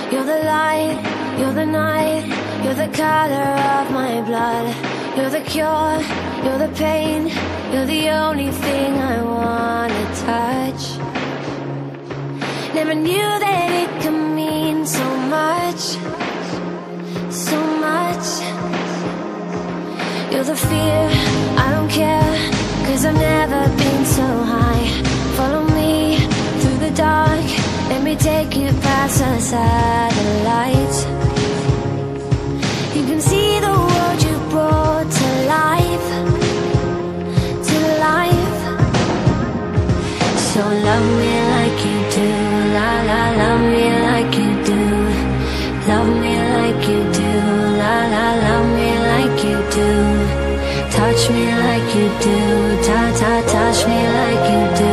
You're the light, you're the night, you're the color of my blood. You're the cure, you're the pain, you're the only thing I wanna touch. Never knew that it could mean so much, so much. You're the fear, I don't care, 'cause I've never been so high. Follow me through the dark, let me take you past the satellites. You can see the world you brought to life, to life. So love me like you do, la la, love me like you do. Love me like you do, la la, love me like you do. Touch me like you do, ta ta, touch me like you do.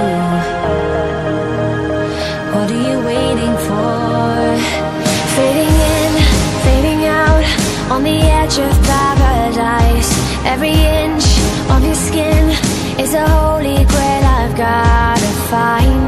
What are you waiting for? Fading in, fading out, on the edge of paradise. Every inch of your skin is a holy grail I've gotta find.